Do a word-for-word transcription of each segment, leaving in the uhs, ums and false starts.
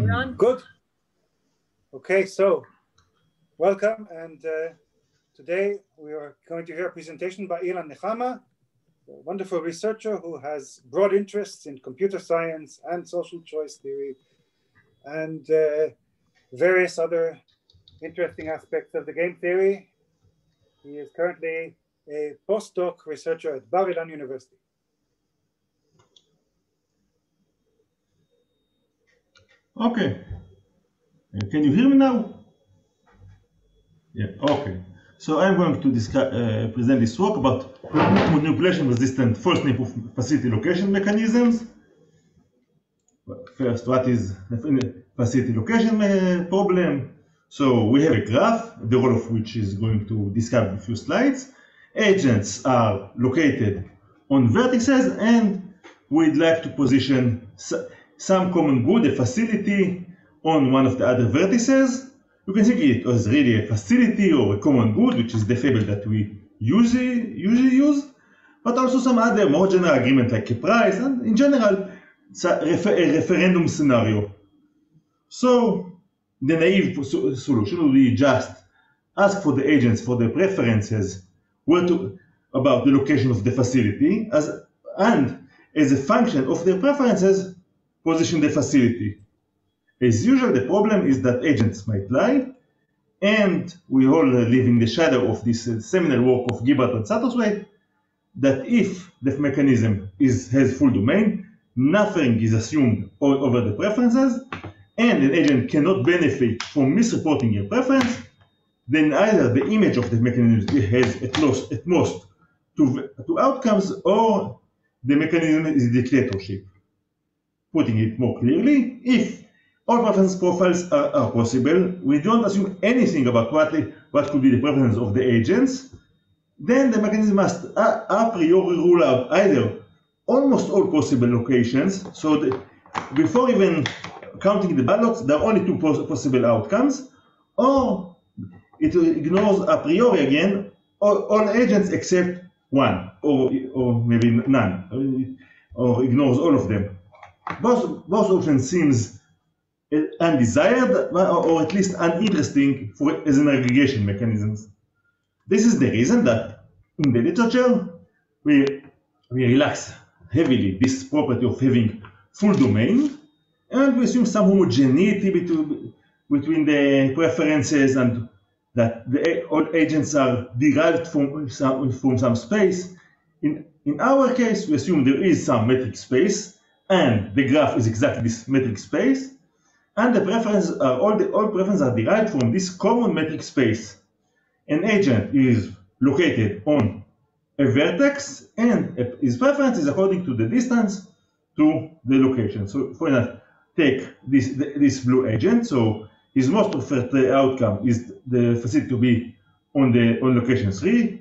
Ilan. Good. Okay, so welcome, and uh, today we are going to hear a presentation by Ilan Nehama, a wonderful researcher who has broad interests in computer science and social choice theory and uh, various other interesting aspects of the game theory. He is currently a postdoc researcher at Bar-Ilan University. Okay. Uh, can you hear me now? Yeah, okay. So I'm going to discuss, uh, present this work about manipulation-resistant false neighborhood facility location mechanisms. First, what is the facility location uh, problem? So we have a graph, the role of which is going to describe in a few slides. Agents are located on vertices, and we'd like to position some common good, a facility, on one of the other vertices. You can think it as really a facility or a common good, which is the fable that we usually, usually use, but also some other more general agreement like a price, and in general, it's a, refer a referendum scenario. So the naive solution would be just ask for the agents for their preferences where to, about the location of the facility, as, and as a function of their preferences, position the facility. As usual, the problem is that agents might lie, and we all live in the shadow of this uh, seminal work of Gilbert and Satterthwaite, that if the mechanism is, has full domain, nothing is assumed over the preferences, and an agent cannot benefit from misreporting a preference, then either the image of the mechanism has at most, at most two, two outcomes, or the mechanism is dictatorship. Putting it more clearly, if all preference profiles are, are possible, we don't assume anything about what, what could be the preference of the agents, then the mechanism must a, a priori rule out either almost all possible locations, so that before even counting the ballots, there are only two pos possible outcomes, or it ignores a priori again all, all agents except one, or, or maybe none, or ignores all of them. Both, both options seems undesired, or at least uninteresting for, as an aggregation mechanism. This is the reason that in the literature we, we relax heavily this property of having full domain, and we assume some homogeneity between, between the preferences, and that the, all agents are derived from some, from some space. In, in our case, we assume there is some metric space, and the graph is exactly this metric space, and the preferences are all the all preferences are derived from this common metric space. An agent is located on a vertex, and his preference is according to the distance to the location. So, for example, take this this blue agent. So his most preferred outcome is the facility to be on the on location three.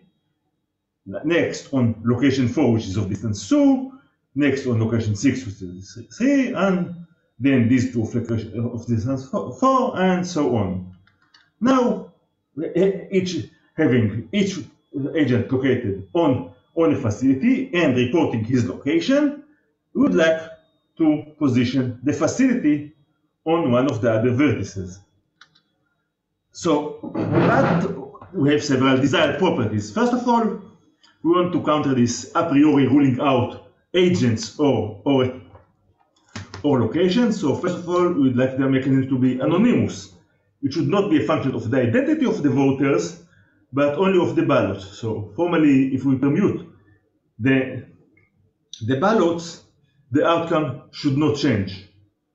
Next on location four, which is of distance two. Next on location six, which is three, and then these two of location of distance four, and so on. Now, each having each agent located on on a facility and reporting his location, we would like to position the facility on one of the other vertices. So, but we have several desired properties. First of all, we want to counter this a priori ruling out agents or or or locations. So first of all, we'd like the mechanism to be anonymous. It should not be a function of the identity of the voters, but only of the ballot. So formally, if we permute the the ballots, the outcome should not change.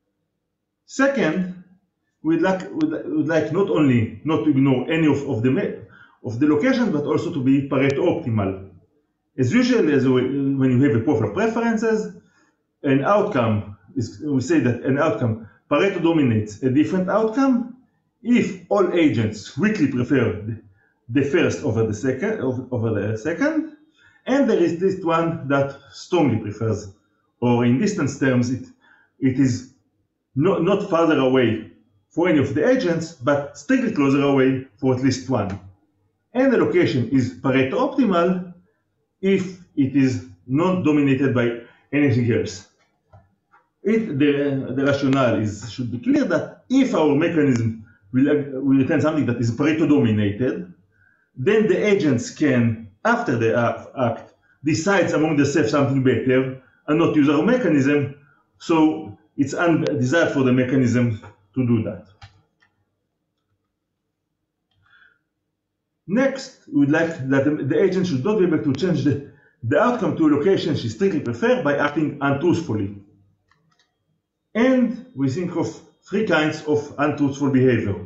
Second, we'd like we'd like not only not to ignore any of, of the of the location, but also to be Pareto-optimal. As usual, as we, when you have a profile of preferences, an outcome is, we say that an outcome Pareto dominates a different outcome if all agents weakly prefer the first over the second, over the second, and there is this one that strongly prefers, or in distance terms, it it is not not farther away for any of the agents, but strictly closer away for at least one. And the location is Pareto-optimal if it is not dominated by anything else. it, the, the rationale is should be clear that if our mechanism will, uh, will return something that is Pareto dominated, then the agents can, after the act, decide among themselves something better and not use our mechanism. So it's undesired for the mechanism to do that. Next, we would like that the agent should not be able to change the, the outcome to a location she strictly prefers by acting untruthfully. And we think of three kinds of untruthful behavior.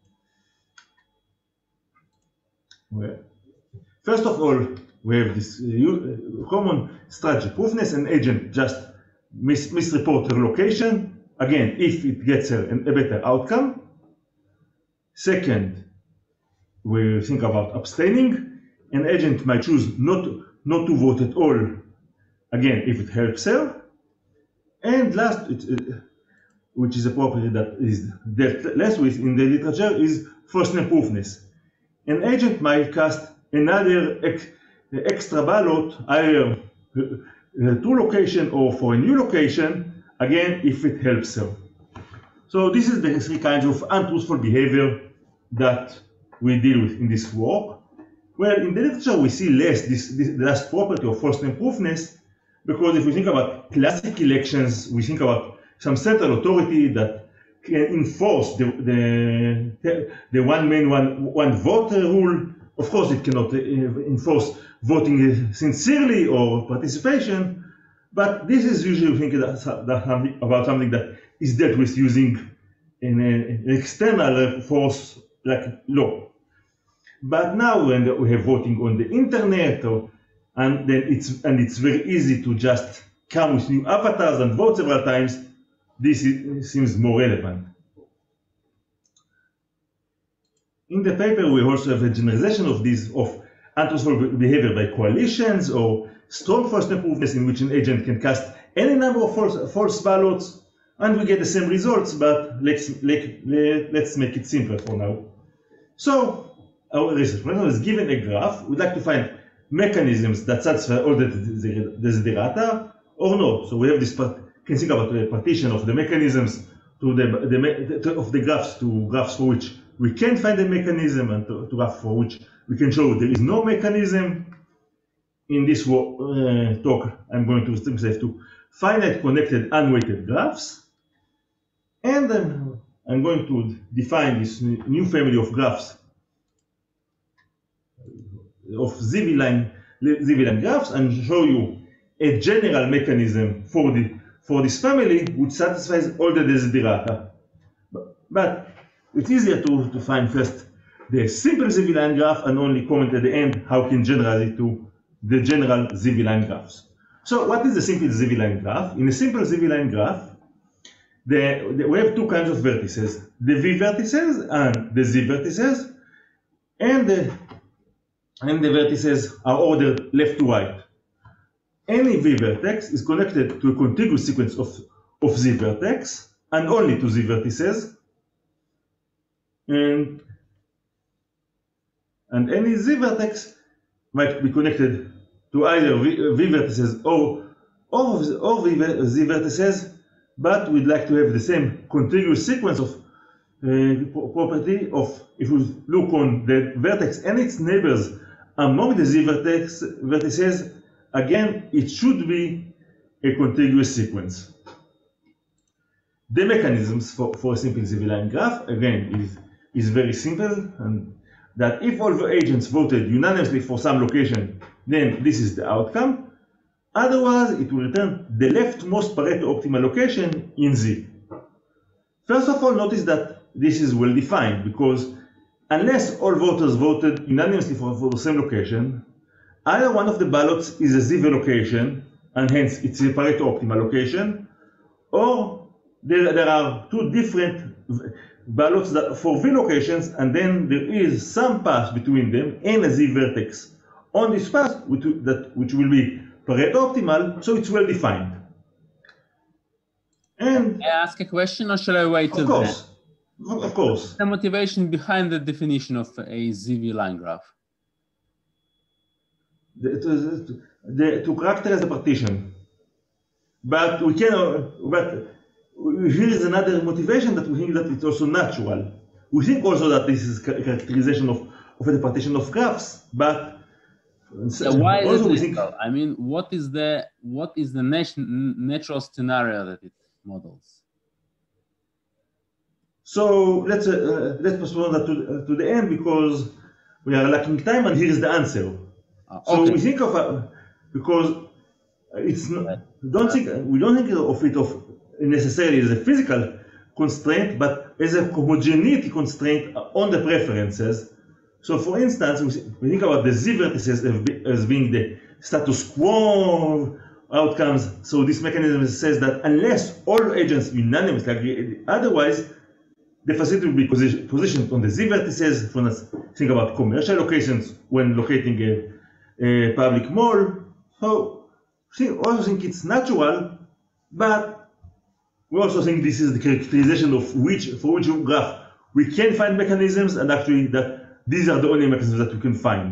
Well, first of all, we have this uh, common strategy proofness. An agent just mis misreport her location, again, if it gets her a better outcome. Second, we think about abstaining. An agent might choose not, not to vote at all, again, if it helps her. And last, it, uh, which is a property that is dealt less with in the literature, is first-name proofness. An agent might cast another ex extra ballot, either uh, to location or for a new location, again, if it helps her. So this is the three kinds of untruthful behavior that we deal with in this work. Well, in the literature, we see less this, this last property of first-name proofness, because if we think about classic elections, we think about some central authority that can enforce the, the, the one man, one, one vote rule. Of course, it cannot enforce voting sincerely or participation, but this is usually thinking that, that about something that is dealt with using an, an external force like law. But now when we have voting on the internet, or, and then it's and it's very easy to just come with new avatars and vote several times, this is, seems more relevant. In the paper, we also have a generalization of this of untruthful behavior by coalitions or strong first-name proofness, in which an agent can cast any number of false, false ballots, and we get the same results. But let's let, let's make it simpler for now. So our research problem is given a graph. We'd like to find mechanisms that satisfy all the desiderata or not. So we have this part. Can think about the partition of the mechanisms to the, the of the graphs to graphs for which we can find a mechanism, and to, to graphs for which we can show there is no mechanism. In this uh, talk, I'm going to restrict myself to finite connected unweighted graphs, and um, I'm going to define this new family of graphs of Z-V-line Z-V-line graphs and show you a general mechanism for the for this family which satisfies all the desiderata. But, but it's easier to, to find first the simple Z-V-line graph and only comment at the end how we can generalize it to the general Z-V-line graphs. So what is the simple Z-V-line graph? In a simple Z-V-line graph, the, the, we have two kinds of vertices, the V vertices and the Z vertices, and the, and the vertices are ordered left to right. Any V vertex is connected to a contiguous sequence of, of Z vertex and only to Z vertices. And, and any Z vertex might be connected to either V, v vertices or, or, or v, Z vertices, but we'd like to have the same contiguous sequence of uh, property of, if we look on the vertex and its neighbors among the Z vertex, vertices, again, it should be a contiguous sequence. The mechanisms for, for a simple Z-V-line graph, again, is, is very simple, and that if all the agents voted unanimously for some location, then this is the outcome. Otherwise, it will return the leftmost Pareto-optimal location in Z. First of all, notice that this is well defined, because unless all voters voted unanimously for, for the same location, either one of the ballots is a Z location, and hence it's a Pareto-optimal location, or there, there are two different ballots that, for V locations, and then there is some path between them and a Z vertex on this path, which, that, which will be Pareto-optimal, so it's well defined. And Can I ask a question, or shall I wait till of course, then? Of course. The motivation behind the definition of a Z-V-line graph? The, to, the, to characterize the partition, but we can, but here is another motivation that we think that it's also natural. We think also that this is a characterization of, of a partition of graphs, but yeah, why is also it we think. I mean, what is the what is the nat natural scenario that it models? So let's uh, let's postpone that to, uh, to the end because we are lacking time, and here is the answer. Uh, so okay. we think of a, because it's not, don't think we don't think of it of necessarily as a physical constraint, but as a homogeneity constraint on the preferences. So, for instance, we think about the z vertices as being the status quo outcomes. So this mechanism says that unless all agents unanimously agree otherwise, the facility will be position, positioned on the z vertices. For instance, think about commercial locations when locating a, a public mall. So we also think it's natural, but we also think this is the characterization of which, for which graph we can find mechanisms, and actually that these are the only mechanisms that we can find.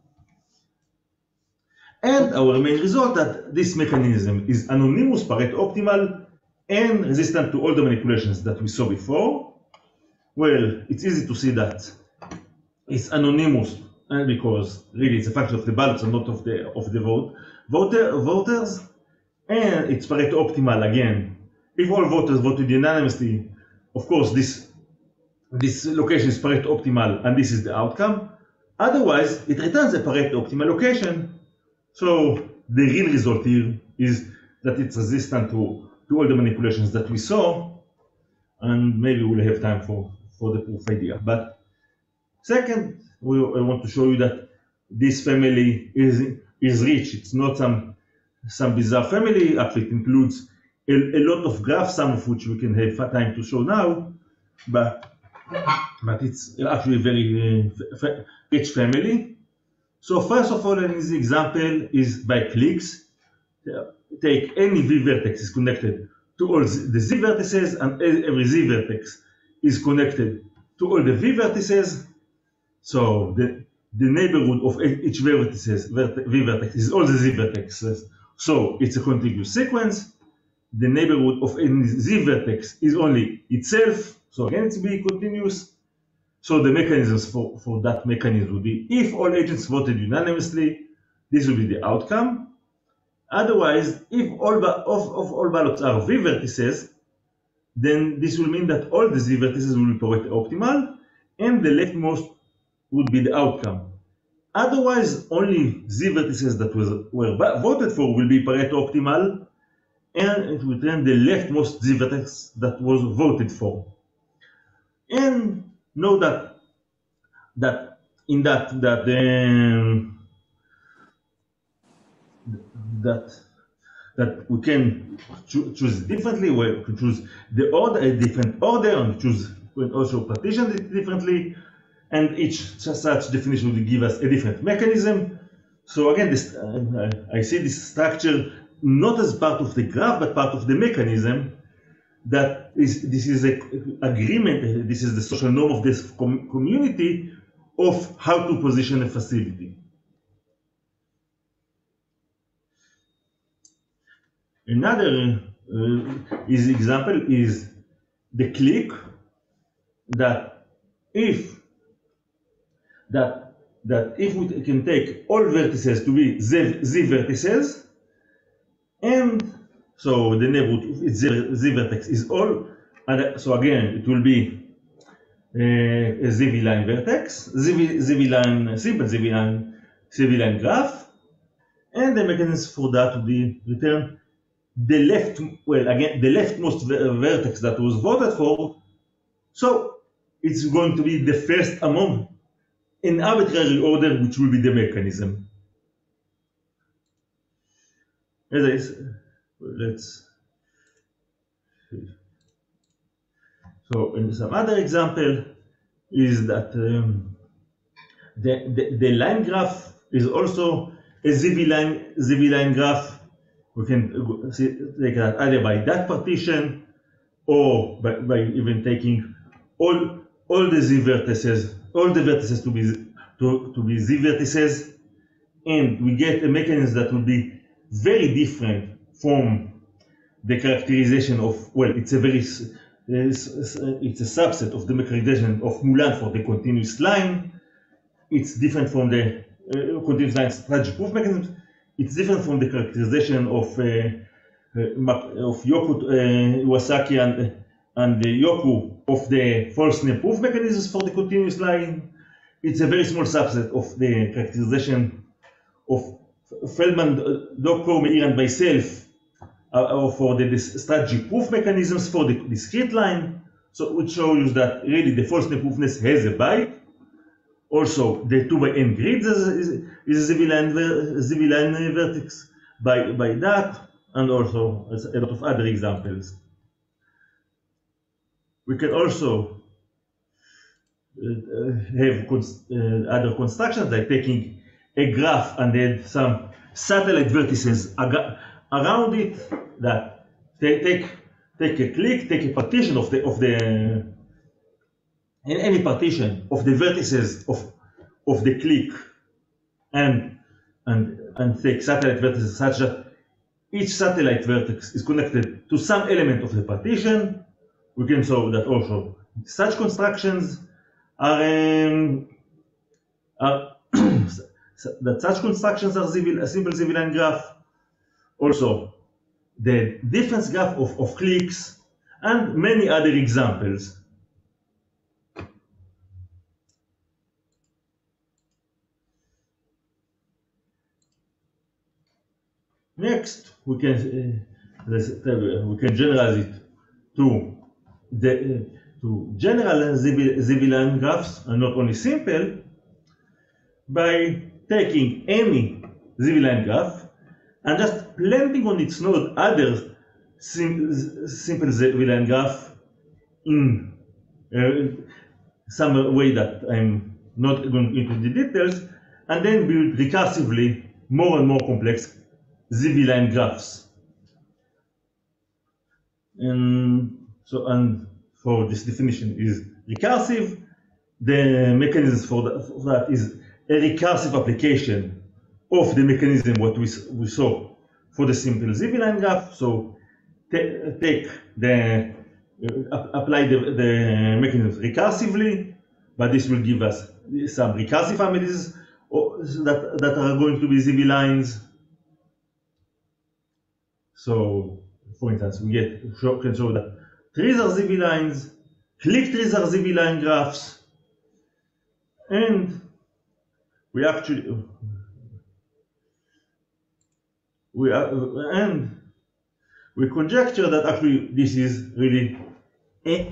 And our main result that this mechanism is anonymous, Pareto-optimal, and resistant to all the manipulations that we saw before. Well, it's easy to see that it's anonymous, and because really it's a function of the ballots and not of the of the vote voter voters, and it's Pareto-optimal again. If all voters voted unanimously, of course this this location is Pareto-optimal, and this is the outcome. Otherwise, it returns a Pareto-optimal location. So the real result here is that it's resistant to, to all the manipulations that we saw, and maybe we'll have time for, for the proof idea. But second, we, I want to show you that this family is, is rich. It's not some, some bizarre family. Actually, it includes a, a lot of graphs, some of which we can have time to show now, but, but it's actually a very uh, rich family. So first of all, an easy example is bicliques. Take any v vertex is connected to all the z vertices, and every z vertex is connected to all the v vertices. So the, the neighborhood of each vertices, v vertex is all the z vertexes. So it's a contiguous sequence. The neighborhood of any z vertex is only itself. So again, it's be continuous. So the mechanisms for, for that mechanism would be if all agents voted unanimously, this will be the outcome. Otherwise, if all of, of all ballots are v vertices, then this will mean that all the z vertices will be Pareto-optimal, and the leftmost would be the outcome. Otherwise, only z vertices that was, were voted for will be Pareto-optimal, and it will return the leftmost z vertex that was voted for. And know that that in that that um, that that we can cho choose differently. Where we can choose the order, a different order, and choose we can also partition it differently. And each such definition will give us a different mechanism. So again, this uh, I see this structure not as part of the graph, but part of the mechanism. That is, this is a agreement. This is the social norm of this com community of how to position a facility. Another uh, is example is the clique. That if that that if we can take all vertices to be z, z vertices, and so the neighborhood of its z vertex is all, and so again it will be uh, a z line vertex, z line simple z line z line graph, and the mechanism for that would be return the left, well again the leftmost vertex that was voted for. So it's going to be the first among an arbitrary order, which will be the mechanism. As I said, let's see. So in some other example is that um, the, the, the line graph is also a Z V line, Z V line graph. We can see, take that either by that partition or by, by even taking all, all the Z vertices, all the vertices to be, to, to be Z vertices, and we get a mechanism that will be very different from the characterization of, well, it's a very, it's, it's a subset of the characterization of Moulin for the continuous line. It's different from the uh, continuous line strategy proof mechanism. It's different from the characterization of uh, uh, of Yoku, uh, Iwasaki and and the Yoku of the false name proof mechanisms for the continuous line. It's a very small subset of the characterization of Feldman, Doctor, Meir, and myself uh, for the strategy proof mechanisms for the discrete line. So which shows that really the false name proofness has a byte. Also, the two by n grid is, is a Ziviline vertex by, by that, and also a lot of other examples. We can also uh, have cons uh, other constructions, like taking a graph and then some satellite vertices around it that they take take a clique, take a partition of the of the in any partition of the vertices of of the clique, and and and take satellite vertices such that each satellite vertex is connected to some element of the partition. We can show that also such constructions are, um, are that such constructions are civil, a simple Ziviline graph. Also, the difference graph of, of cliques, and many other examples. Next, we can uh, we can generalize it to the uh, to general Ziviline graphs, and not only simple, by taking any Ziviline graph and just planting on its node other sim simple Ziviline graph in uh, some way that I'm not going into the details, and then build recursively more and more complex Ziviline graphs. And so, and for this definition is recursive. The mechanism for that, for that is a recursive application of the mechanism what we, we saw for the simple Ziviline graph. So take the uh, apply the, the mechanism recursively, but this will give us some recursive families that, that are going to be Zivilines. So, for instance, we get show, can show that trees are Zivilines, clique trees are Ziviline graphs, and we actually we are, and we conjecture that actually this is really a,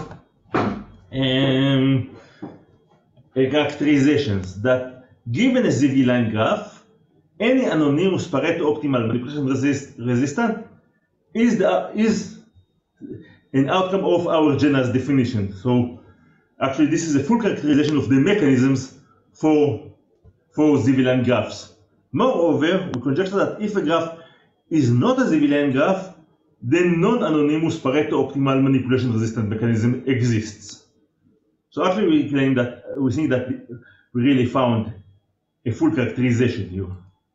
um, a characterizations that given a Ziviline graph, any anonymous Pareto-optimal manipulation resist, resistant is the is an outcome of our general definition. So actually, this is a full characterization of the mechanisms for for Ziviline graphs. Moreover, we conjecture that if a graph is not a Ziviline graph, then non-anonymous Pareto-optimal manipulation resistant mechanism exists. So actually, we claim that we think that we really found a full characterization here.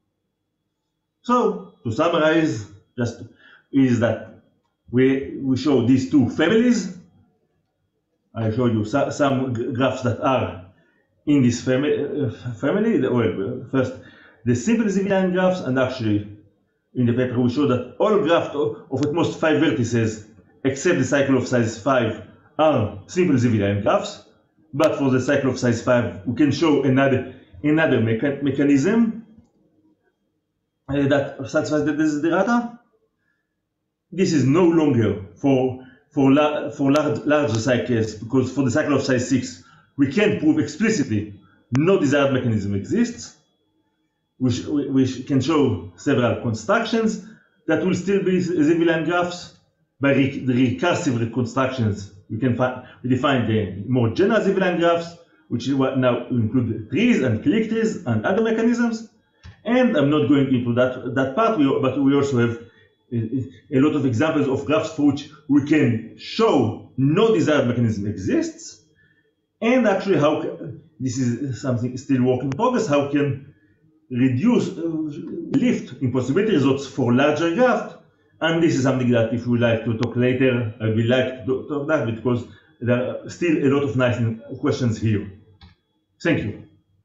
So to summarize, just is that we we show these two families. I show you so, some graphs that are in this family. Uh, family. Well, first the simple Ziviline graphs, and actually in the paper we show that all graphs of, of at most five vertices, except the cycle of size five, are simple Ziviline graphs. But for the cycle of size five, we can show another another mecha mechanism uh, that satisfies the desiderata. This is no longer for for la for large larger cycles, because for the cycle of size six, we can prove explicitly no desired mechanism exists. We, we can show several constructions that will still be Ziviline graphs. By re the recursive reconstructions, we can find we define the more general Ziviline graphs, which now include trees and clique trees and other mechanisms. And I'm not going into that that part, but we also have a, a lot of examples of graphs for which we can show no desired mechanism exists. And actually, how this is something still work in progress. How can reduce uh, lift impossibility results for larger graphs And this is something that if we like to talk later, I will like to talk that because there are still a lot of nice questions here. Thank you.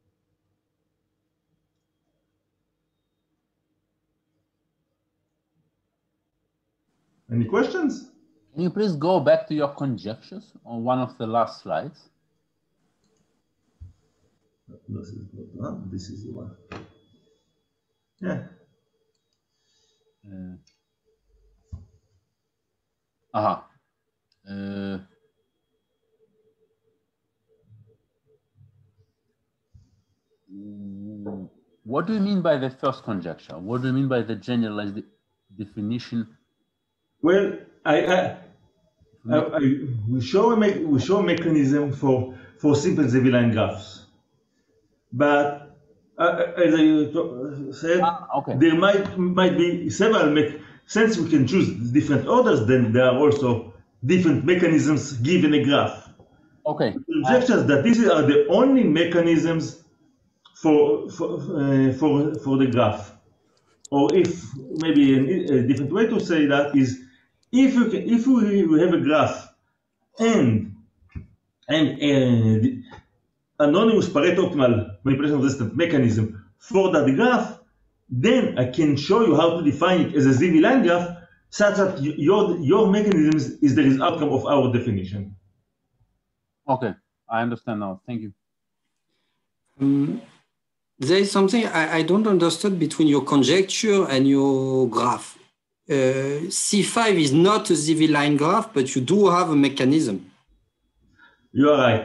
Any questions? Can you please go back to your conjectures on one of the last slides? This is not one. This is the one. Yeah. Uh, aha. Uh, what do you mean by the first conjecture? What do you mean by the generalized de definition? Well, I, I, I, I we show a me we show a mechanism for for simple Zevi-line graphs, but uh, as I said, ah, okay. there might might be several me since we can choose different orders. Then there are also different mechanisms given a graph. Okay. Conjectures that these are the only mechanisms for for uh, for for the graph, or if maybe a, a different way to say that is if you can, if we, we have a graph and and uh, anonymous Pareto-optimal manipulation resistant mechanism for that graph, then I can show you how to define it as a Zevi-line graph such that your your mechanism is the outcome of our definition. Okay, I understand now. Thank you. Um, there is something I, I don't understand between your conjecture and your graph. Uh, C five is not a Zevi-line graph, but you do have a mechanism. You are right.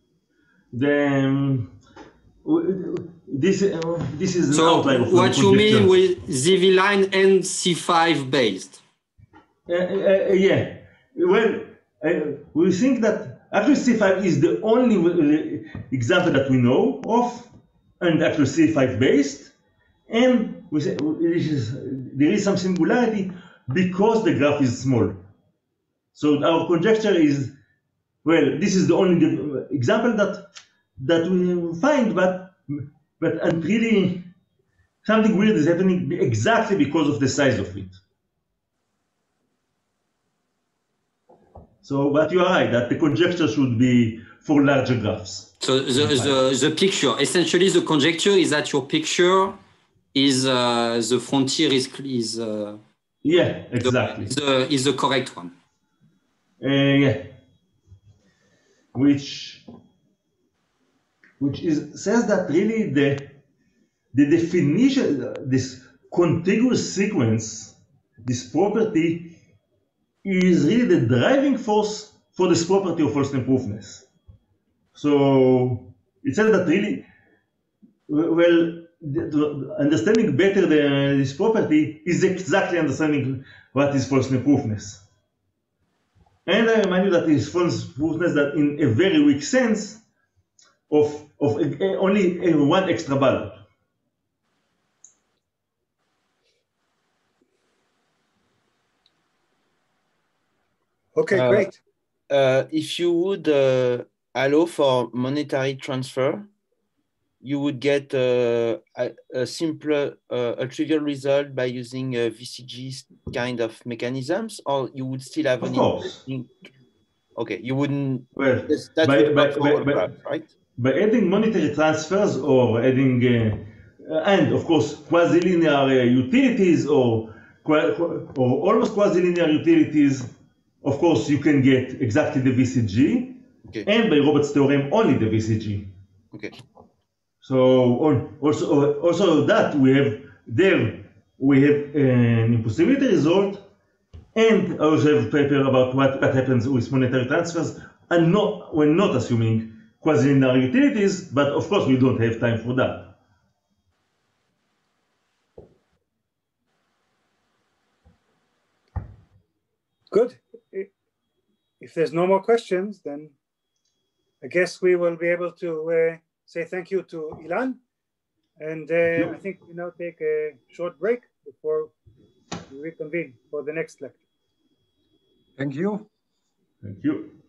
Then this uh, this is an so outline of what the you mean with Zevi-line and C five based? Uh, uh, yeah. Well, uh, we think that actually C five is the only example that we know of, and actually C five based, and we say is, there is some singularity because the graph is small. So our conjecture is, well, this is the only example that that we find, but but and really something weird is happening exactly because of the size of it. So, but you are right that the conjecture should be for larger graphs. So the, the, the picture, essentially the conjecture is that your picture is uh, the frontier is, is uh, yeah, exactly. The, the, is the correct one. Uh, yeah. Which, which is says that really the, the definition, this contiguous sequence, this property is really the driving force for this property of false proofness. So it says that really, well, the, understanding better the, this property is exactly understanding what is false proofness. And I remind you that it is false proofness that in a very weak sense of, of a, a, only a, one extra ballot. Okay, uh, great. Uh, if you would uh, allow for monetary transfer, you would get uh, a, a simpler, uh, a trivial result by using uh, V C G kind of mechanisms, or you would still have of an course. interesting... Okay, you wouldn't. Well, that by, would by, work for by, all by, graphs, right? By adding monetary transfers or adding, uh, and of course, quasi-linear uh, utilities or, or almost quasi-linear utilities, of course, you can get exactly the V C G, okay. And by Robert's theorem, only the V C G. Okay. So on, also, also that we have there, we have an impossibility result, and I also have a paper about what, what happens with monetary transfers, and not, we're not assuming quasi-linear utilities, but of course we don't have time for that. Good. If there's no more questions, then I guess we will be able to uh, say thank you to Ilan. And uh, I think we now take a short break before we reconvene for the next lecture. Thank you. Thank you.